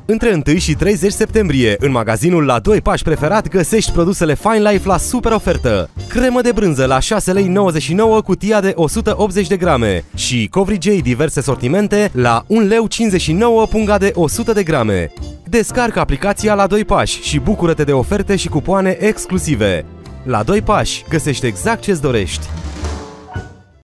Între 1 și 30 septembrie, în magazinul La Doi Pași Preferat găsești produsele Fine Life la super ofertă. Cremă de brânză la 6,99 lei cutia de 180 de grame și Covrigei diverse sortimente la 1,59 lei punga de 100 de grame. Descarcă aplicația La Doi Pași și bucură-te de oferte și cupoane exclusive. La Doi Pași găsești exact ce-ți dorești.